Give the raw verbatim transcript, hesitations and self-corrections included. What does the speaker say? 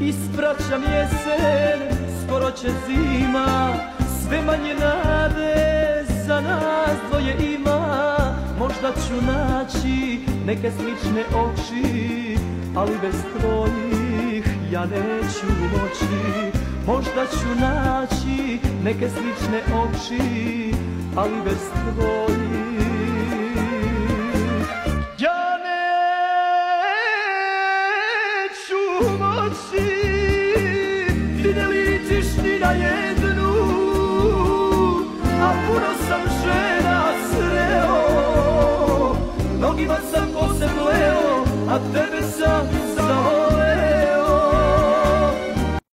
Ispraćam jesen, skoro će zima, sve manje nade za nas dvoje ima. Možda ću naći neke slične oči, ali bez tvojih ja neću moći. Možda ću naći neke slične oči, ali bez tvojih